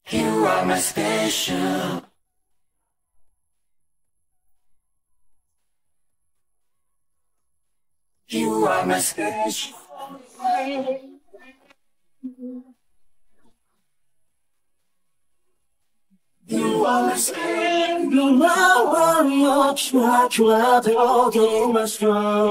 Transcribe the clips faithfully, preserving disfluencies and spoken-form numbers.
You are my special. You are my special. You are my special. 나와 좋아 좋아 들어오게 마셔.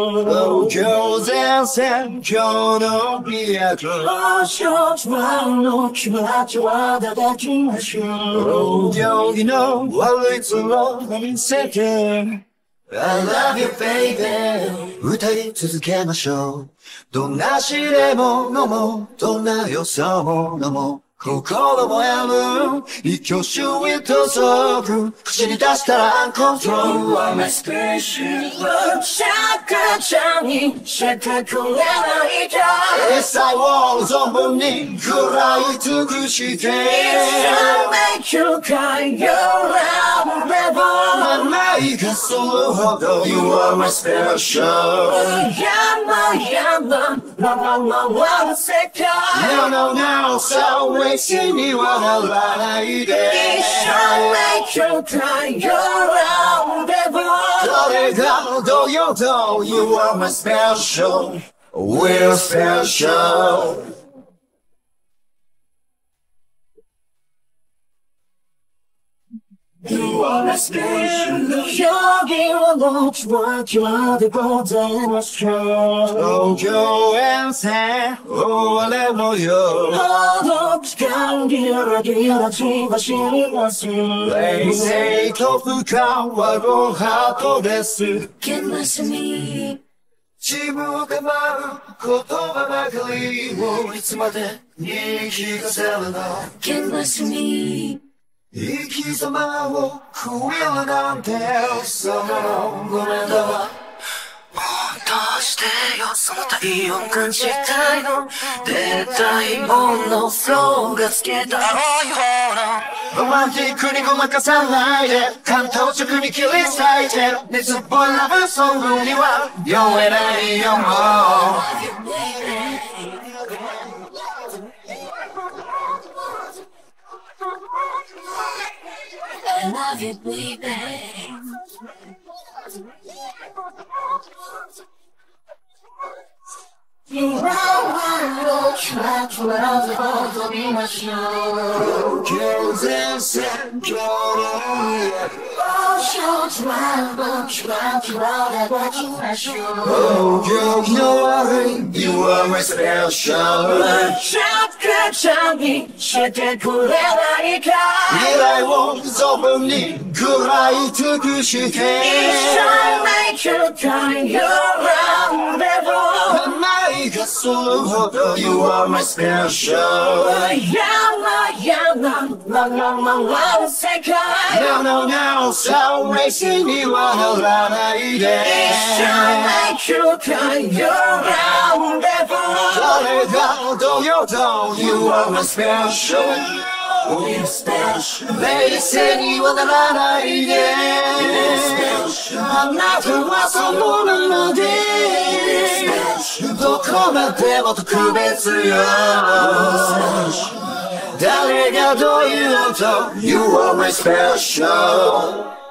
교생 생겨는 비약을 마셔 좋아 너 좋아 좋아 다가지 마셔. 여기는 원래 들어오는 세계 I love you baby 歌い続けましょうどんな試練ものもどんな予想ものも心もやる一挙手一投足口に出したら uncontrol You are my special love 착각장이 시작하려나이다 햇살 워存分に食らい尽くして It's time make you cry your love forever ないがそのほど You are my special 야마 야마 나나나 wanna say No no no さあ嬉しいにはならないで It's time make you cry your love forever 誰がどうよどう You are my special We're special You are my special 여기로 너 좋아 좋아 되고 되었어 동교엔세 오래 모여 어둑한 길어기라 지가시는 것을 They say と深はごはとです Can't listen me 自分が舞う言葉ばかりをいつまでに聞かせるの Can't listen me 生き様を食えるなんてそのごめんだわどうしてよその体温感じたいの出たいものフローがつけた青い方のロマンティックにごまかさないで関東直に切り裂いてる熱っぽいラブソングには酔えないよもう I love you, baby. You are my try to love the both of me, my show. 교생 생겨는 Oh, show try, but try to love that what you my show. Oh, you know I You are my special 착각장이 시작하려나이까 未来を存分に食らい尽くして It's time make you cry your love forever ないがそのほど You are my special Yama yama la la la la second No no no さあ嬉しいにはならないで It's time make you cry your love forever 誰がどうよどう You are my special We're special 冷静にはならないで special あなたはそのままでどこまでも特別よ誰がどう言おうと You are my special